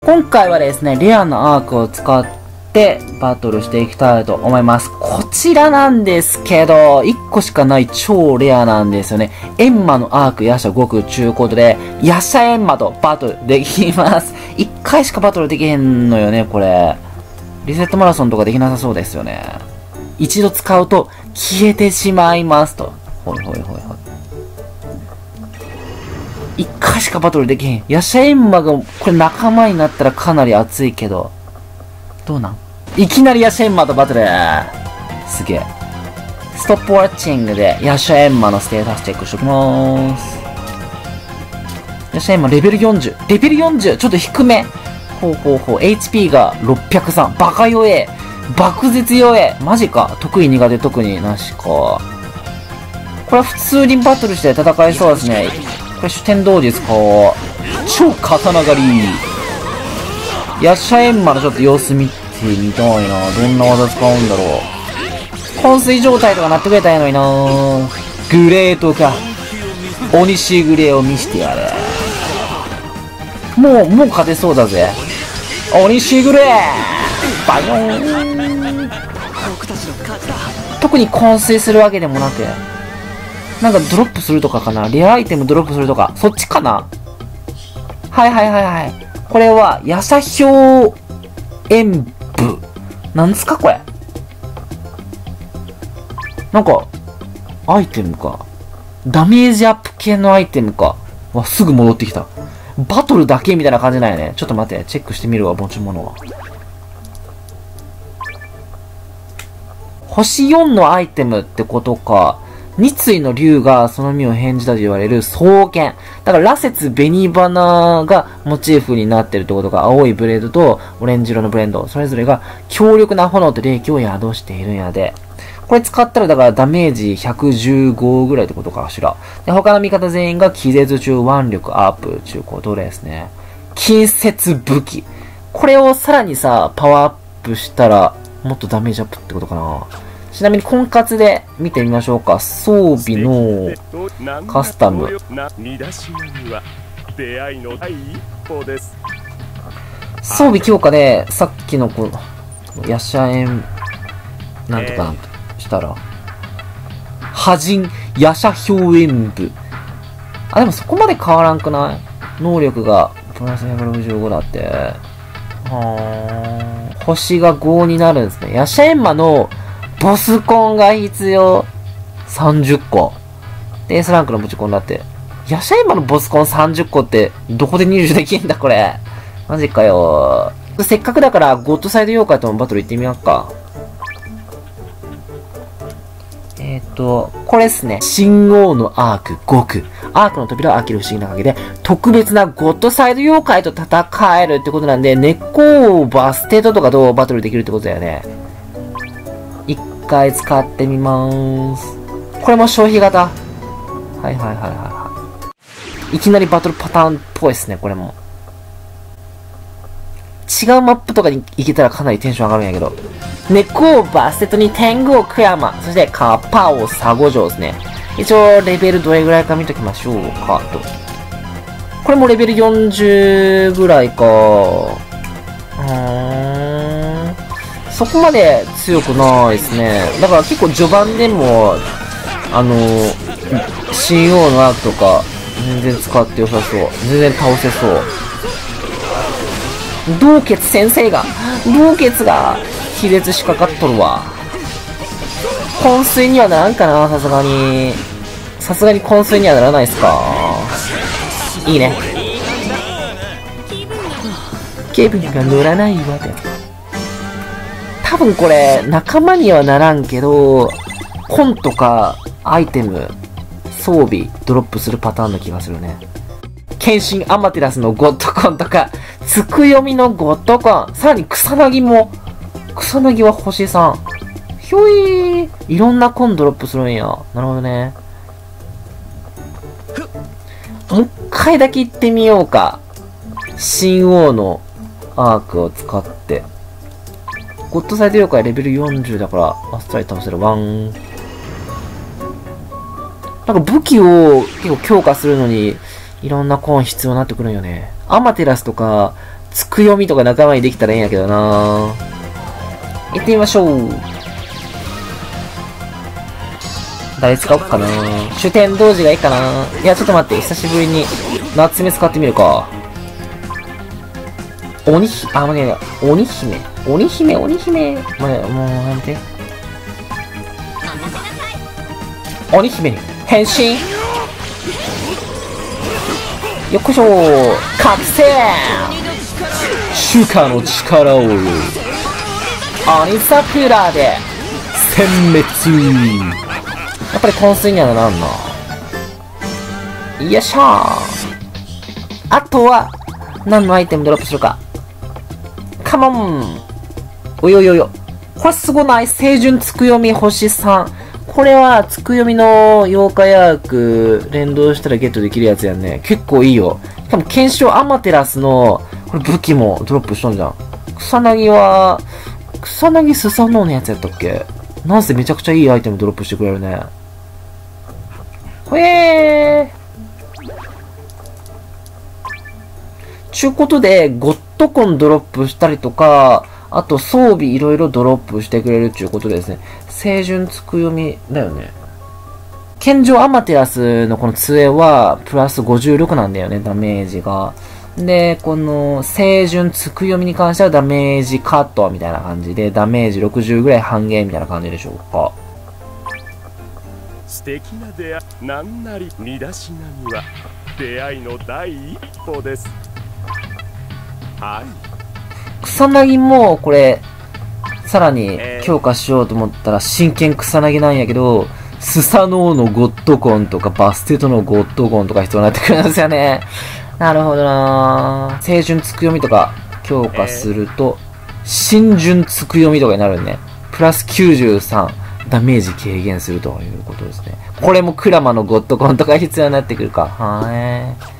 今回はですね、レアなアークを使ってバトルしていきたいと思います。こちらなんですけど、1個しかない超レアなんですよね。エンマのアーク、ヤシャ5区中ことで、ヤシャエンマとバトルできます。1回しかバトルできへんのよね、これ。リセットマラソンとかできなさそうですよね。一度使うと消えてしまいますと。ほいほいほいほい。一回しかバトルできへん。ヤシャエンマがこれ仲間になったらかなり熱いけど。どうなん？いきなりヤシャエンマとバトル。すげえ。ストップウォッチングでヤシャエンマのステータスチェックしときまーす。ヤシャエンマレベル40。レベル 40! ちょっと低め。ほうほうほう。HP が603。バカ弱え。爆絶弱え。マジか。得意苦手特になしか。これは普通にバトルして戦えそうですね。これ主典同時使おう。超刀狩り。ヤシャエンマのちょっと様子見てみたいな。どんな技使うんだろう。昏睡状態とかなってくれたらいいのにな。グレートか。鬼しグレーを見してやる。もう勝てそうだぜ。鬼しグレーバヨーン。特に昏睡するわけでもなく、なんかドロップするとかかな。レアアイテムドロップするとか。そっちかな。はいはいはいはい。これは、ヤシャヒョウ演武。なんですかこれ。なんか、アイテムか。ダメージアップ系のアイテムか。わ、すぐ戻ってきた。バトルだけみたいな感じなんやね。ちょっと待って、チェックしてみるわ、持ち物は。星4のアイテムってことか。二対の竜がその実を返じたと言われる双剣。だから羅刹紅花がモチーフになってるってことか。青いブレードとオレンジ色のブレンド。それぞれが強力な炎と霊気を宿しているんやで。これ使ったらだからダメージ115ぐらいってことかしら。で、他の味方全員が気絶中腕力アップ中古どれですね。近接武器。これをさらにさ、パワーアップしたらもっとダメージアップってことかな。ちなみに婚活で見てみましょうか。装備のカスタム。装備強化で、さっきのこの、ヤシャエン、なんとかなんとしたら、破人、ヤシャヒョウエンブ。あ、でもそこまで変わらんくない？能力が、プラス165だって。星が5になるんですね。ヤシャエンマの、ボスコンが必要。30個。で、S ランクの持ちコンだって。ヤシャエンマのボスコン30個って、どこで入手できんだ、これ。マジかよ。せっかくだから、ゴッドサイド妖怪ともバトル行ってみようか。これっすね。神王のアーク5区。アークの扉を開ける不思議な鍵で、特別なゴッドサイド妖怪と戦えるってことなんで、根っこをバステートとかとバトルできるってことだよね。一回使ってみまーす。これも消費型。はいはいはいはいはい。いきなりバトルパターンっぽいですね、これも。違うマップとかに行けたらかなりテンション上がるんやけど。根っこをバステットに天狗をクヤマ。そしてカッパをサゴ城ですね。一応レベルどれぐらいか見ときましょうかと。これもレベル40ぐらいか。そこまで強くないですね。だから結構序盤でも、神王のアークとか、全然使って良さそう。全然倒せそう。道傑先生が、道傑が、気絶しかかっとるわ。昏睡にはならんかな、さすがに。さすがに昏睡にはならないっすか。いいね。気分が乗らないわ、で。多分これ、仲間にはならんけど、コンとか、アイテム、装備、ドロップするパターンの気がするね。剣心アマテラスのゴッドコンとか、つくよみのゴッドコン、さらに草薙も、草薙は星3。ひょいー。いろんなコンドロップするんや。なるほどね。もう一回だけ行ってみようか。神王のアークを使って。ゴッドサイド妖怪レベル40だから、あっさり倒せる。ワン。なんか武器を結構強化するのに、いろんなコン必要になってくるんよね。アマテラスとか、 つくよみとか仲間にできたらいいんやけどな。行ってみましょう。誰使おうかな。主典同時がいいかな。いや、ちょっと待って。久しぶりに夏目使ってみるか。もうね、鬼姫。もうね、もうやめて。鬼姫に変身。よっこいしょー。覚醒主家の力を鬼桜で殲滅。やっぱり昏睡にはならんな。よっしゃー。あとは何のアイテムドロップするか。カモン。およよよ。これすごない？清純つくよみ星3。これはつくよみの妖怪アーク連動したらゲットできるやつやんね。結構いいよ。しかも検証アマテラスのこれ武器もドロップしとんじゃん。草薙スサノオのやつやったっけ？なんせめちゃくちゃいいアイテムドロップしてくれるね。ほえー。ちゅうことで、ゴッドコンドロップしたりとか、あと装備いろいろドロップしてくれるっていうことですね。清純つくよみだよね。健常アマテラスのこの杖は、プラス56なんだよね、ダメージが。で、この、清純つくよみに関してはダメージカットみたいな感じで、ダメージ60ぐらい半減みたいな感じでしょうか。 素敵な出会い、なんなり身だしなみは、出会いの第一歩です。はい。 草薙も、これ、さらに強化しようと思ったら、真剣草薙なんやけど、スサノオのゴッドコンとか、バステトのゴッドコンとか必要になってくるんですよね。なるほどなぁ。清純つくよみとか強化すると、真純つくよみとかになるね。プラス93ダメージ軽減するということですね。これもクラマのゴッドコンとか必要になってくるか。はーい。